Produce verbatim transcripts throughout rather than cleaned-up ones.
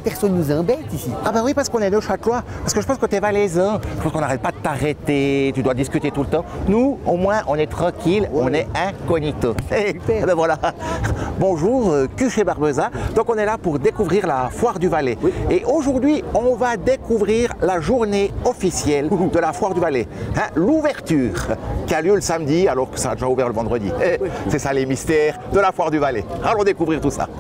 personne nous embête ici. Ah bah oui, parce qu'on est deux Châtelois. Parce que je pense que t'es valaisan. Je pense qu'on n'arrête pas de t'arrêter, tu dois discuter tout le temps. Nous, au moins, on est tranquille, ouais. On est incognito. Et ben voilà. Bonjour, euh, Q chez Barbeza. Donc on est là pour découvrir la Foire du Valais. Oui. Et aujourd'hui, on va découvrir la journée officielle de la Foire du Valais. Hein, l'ouverture qui a lieu le samedi, alors que ça a déjà ouvert le vendredi. Oui. C'est ça les mystères de la Foire du Valais. Allons découvrir tout ça.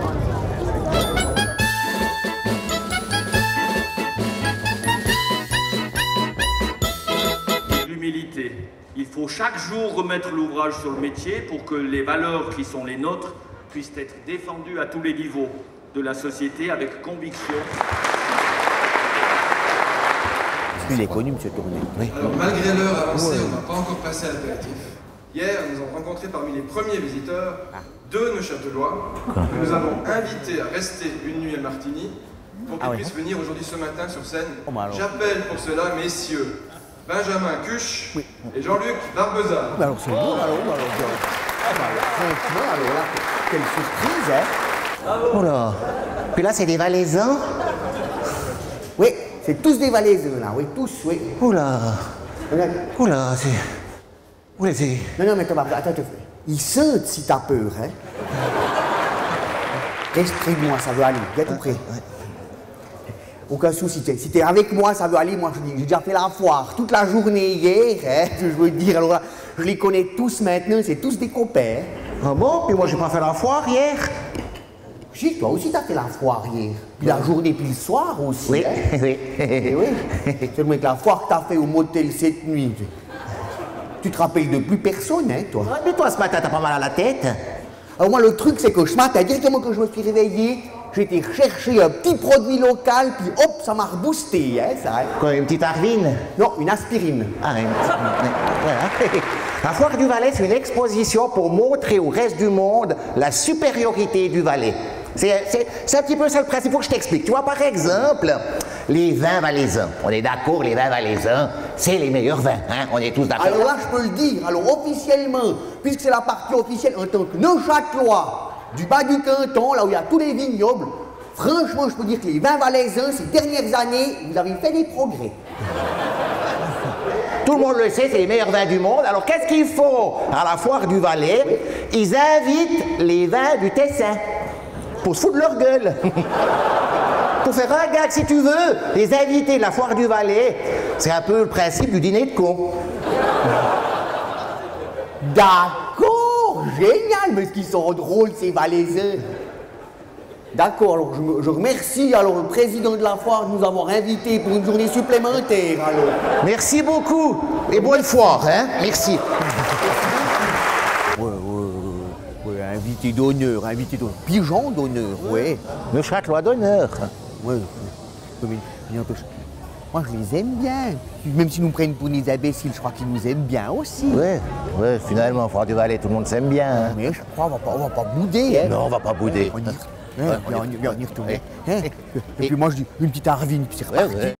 Il faut chaque jour remettre l'ouvrage sur le métier pour que les valeurs qui sont les nôtres puissent être défendues à tous les niveaux de la société avec conviction. Il est connu, M. Tourné. Oui. Alors, malgré l'heure avancée, ouais. On n'a pas encore passé à l'apéritif. Hier, nous avons rencontré parmi les premiers visiteurs deux Neuchâtelois que nous avons invités à rester une nuit à Martigny pour qu'ils ah, puissent ouais. venir aujourd'hui ce matin sur scène. Oh, bah j'appelle pour cela, messieurs, Benjamin Cuche oui. et Jean-Luc Barbeza. Bah alors c'est bon, alors, alors, alors, ah bah alors, franchement, alors là, quelle surprise, hein. Oh là. Puis là, c'est des Valaisans. Oui, c'est tous des Valaisans, là, oui, tous, oui. Oh là. Oh là, c'est... Oui, c'est... Non, non, mais Thomas, attends, attends. Ils sentent si t'as peur, hein. Reste près de moi, ça veut aller, viens tout près. Ouais, ouais. Aucun souci, si t'es avec moi, ça veut aller. Moi, je dis, j'ai déjà fait la foire toute la journée hier, hein, je veux dire. Alors là, je les connais tous maintenant, c'est tous des copains. Ah bon? Puis moi, j'ai pas fait la foire hier. Si, toi aussi, t'as fait la foire hier. Puis la journée, puis le soir aussi. Oui, hein. oui. Et oui. C'est le que la foire que t'as fait au motel cette nuit. Tu te rappelles de plus personne, hein, toi? Ouais, mais toi, ce matin, t'as pas mal à la tête? Alors moi, le truc, c'est que ce matin, directement que je me suis réveillé, j'ai été chercher un petit produit local, puis hop, ça m'a reboosté, hein, ça. Hein. Quoi, une petite Arvine? Non, une aspirine. Ah, une petite... Voilà. La Foire du Valais, c'est une exposition pour montrer au reste du monde la supériorité du Valais. C'est un petit peu ça le principe, il faut que je t'explique. Tu vois, par exemple, les vins valaisans. On est d'accord, les vins valaisans, c'est les meilleurs vins, hein, on est tous d'accord. Alors là, je peux le dire, alors officiellement, puisque c'est la partie officielle en tant que Neuchâtelois, du bas du canton, là où il y a tous les vignobles, franchement, je peux dire que les vins valaisans, ces dernières années, vous avez fait des progrès. Tout le monde le sait, c'est les meilleurs vins du monde. Alors, qu'est-ce qu'ils font à la Foire du Valais? Oui. Ils invitent les vins du Tessin pour se foutre de leur gueule. Pour faire un gag, si tu veux, les invités de la Foire du Valais, c'est un peu le principe du dîner de con. D'accord, génial, mais ce qu'ils sont drôles, ces Valaisans. D'accord, alors je, je remercie alors le président de la foire de nous avoir invités pour une journée supplémentaire. Alors. Merci beaucoup et bonne foire, hein. Merci. Ouais, ouais, ouais, ouais, invité d'honneur, invité d'honneur, pigeon d'honneur, ouais. Le Châtelois d'honneur. Ouais, ouais, mais, moi je les aime bien. Même s'ils nous prennent pour des imbéciles, je crois qu'ils nous aiment bien aussi. Ouais, ouais, finalement, Foire du Valais, tout le monde s'aime bien. Hein. Mais je crois qu'on va pas, on va pas bouder. Hein. Non, on va pas bouder. On y... Hein, ouais, on, y... on y retourne. Hein. Et, et puis moi je dis une petite Arvine, puis c'est reparti. Ouais, ouais.